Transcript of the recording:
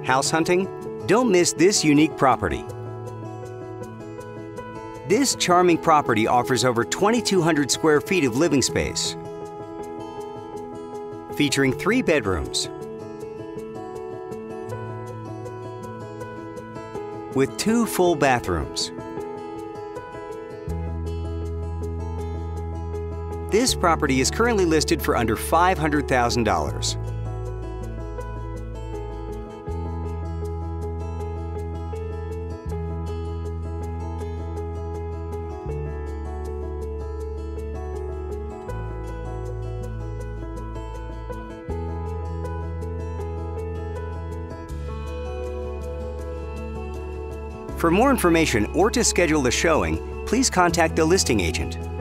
House hunting? Don't miss this unique property. This charming property offers over 2,200 square feet of living space, featuring 3 bedrooms with 2 full bathrooms. This property is currently listed for under $500,000. For more information or to schedule a showing, please contact the listing agent.